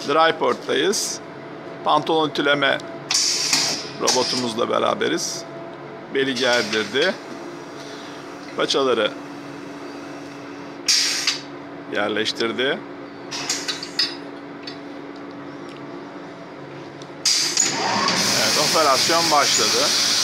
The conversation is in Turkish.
Dryport'tayız. Pantolon ütüleme robotumuzla beraberiz. Beli gerdirdi. Paçaları yerleştirdi. Evet, operasyon başladı.